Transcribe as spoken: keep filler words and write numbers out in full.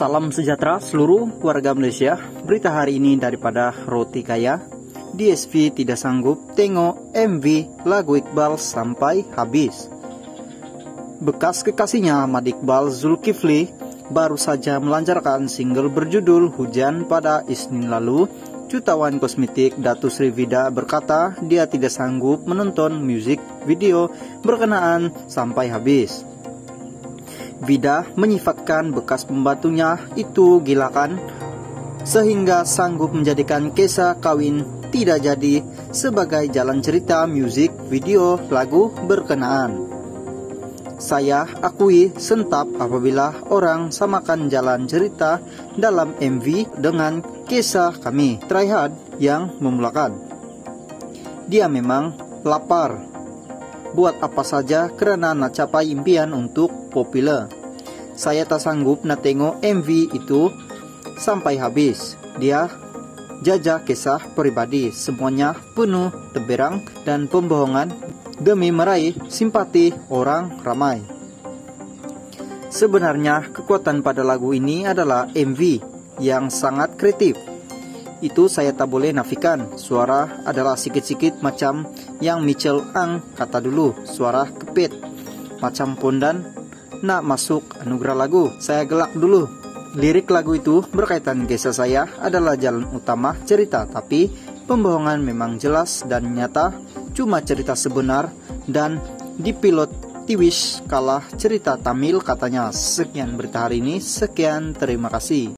Salam sejahtera seluruh warga Malaysia. Berita hari ini daripada Roti Kaya. D S V tidak sanggup tengok M V lagu Iqbal sampai habis. Bekas kekasihnya Ahmad Iqbal, Zulkifli, baru saja melancarkan single berjudul Hujan pada Isnin lalu. Jutawan kosmetik Datuk Sri Vida berkata dia tidak sanggup menonton musik video berkenaan sampai habis. Vida menyifatkan bekas pembantunya itu gilakan sehingga sanggup menjadikan kisah kawin tidak jadi sebagai jalan cerita musik video lagu berkenaan. Saya akui sentap apabila orang samakan jalan cerita dalam M V dengan kisah kami, Tryhard yang memulakan. Dia memang lapar. Buat apa saja kerana nak capai impian untuk popular. Saya tak sanggup nak tengok M V itu sampai habis. Dia jajah kisah peribadi, semuanya penuh teberang dan pembohongan demi meraih simpati orang ramai. Sebenarnya kekuatan pada lagu ini adalah M V yang sangat kreatif. Itu saya tak boleh nafikan. Suara adalah sikit-sikit macam yang Mitchell Ang kata dulu, suara kepit macam pondan nak masuk anugerah lagu. Saya gelak dulu. Lirik lagu itu berkaitan kisah saya adalah jalan utama cerita, tapi pembohongan memang jelas dan nyata, cuma cerita sebenar dan dipilot tiwis kalah cerita Tamil katanya. Sekian berita hari ini, sekian terima kasih.